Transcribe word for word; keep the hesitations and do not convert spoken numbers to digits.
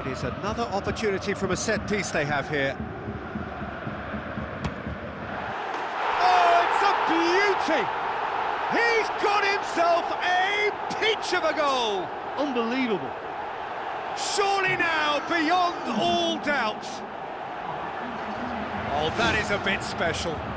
It is another opportunity from a set piece they have here. Oh, it's a beauty! He's got himself a peach of a goal! Unbelievable. Surely now, beyond all doubt. Oh, that is a bit special.